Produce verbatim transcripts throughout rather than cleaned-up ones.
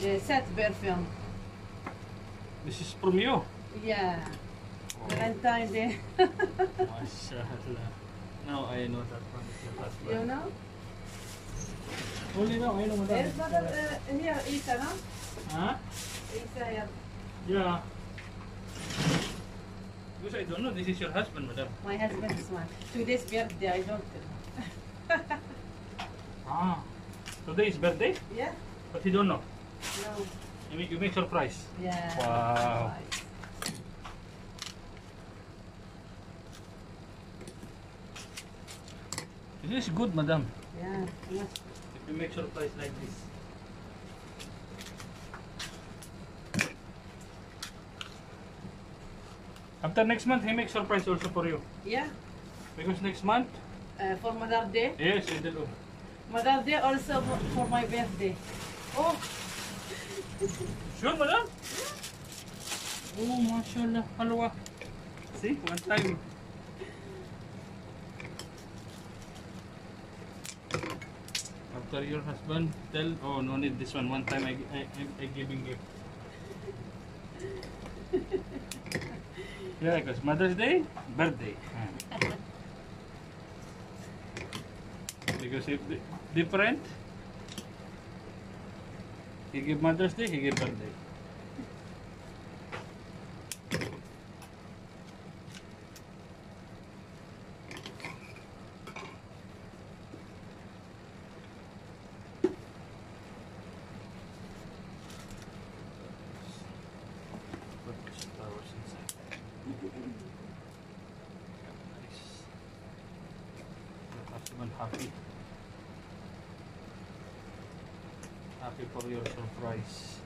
the set perfume. This is from you. Yeah. Oh. Valentine Day. Mashallah. Now I know that one is your husband. You know? Only now I know There's that. another uh, here, Isa, no? Huh? Isa here. Yeah. Because I don't know, this is your husband, madam. My husband's one. Today's birthday, I don't know. Ah. Today is birthday? Yeah? But he don't know. No. You make, you make surprise. Yeah. Wow. Nice. This is good, madam. Yeah. Yes. If you make surprise like this. After next month, he makes surprise also for you. Yeah. Because next month, Uh, for Mother's Day. yes, I do. Mother's Day also for, for my birthday. Oh. Sure, madam? Oh, mashallah. Halwa. See, one time. After your husband tell, oh, no need this one. One time I, I, I, I giving gift. Yeah, because Mother's Day, birthday. Ah. Because if di- different, he give Mother's Day, he give birthday. Put flowers inside. Nice. Your husband happy. Happy for your surprise.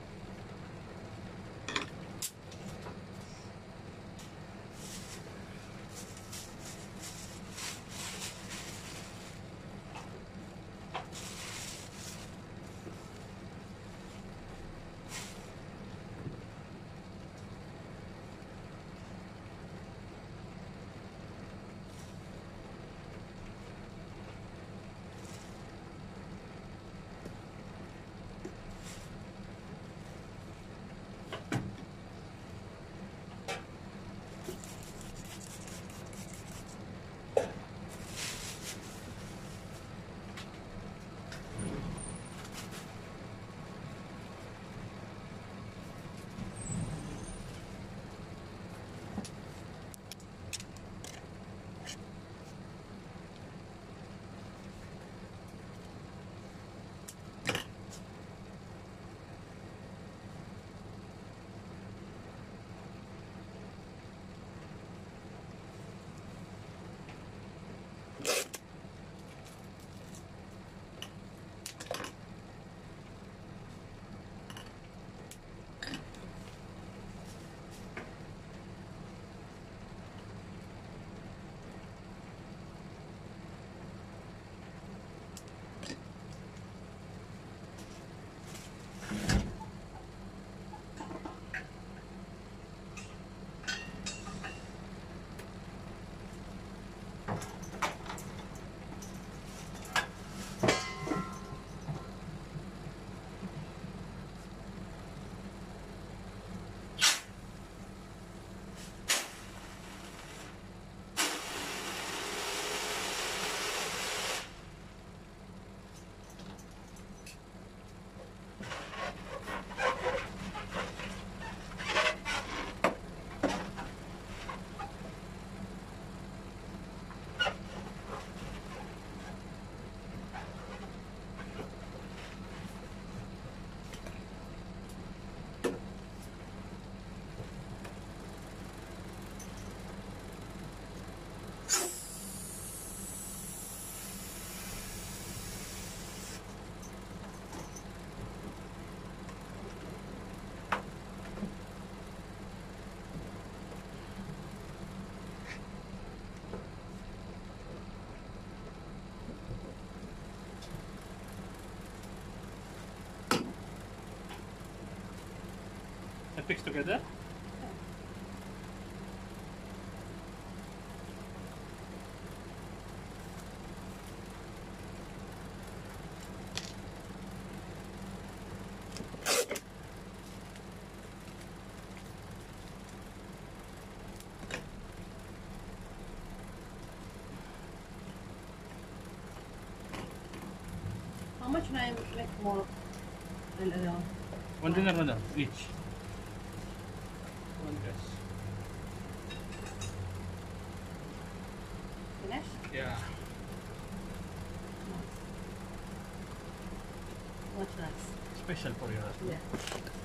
I fix together. can I make more? Well, ano, One dinner, madam, each. One dress. finish? Yeah. What's next? Special for your husband. Yeah.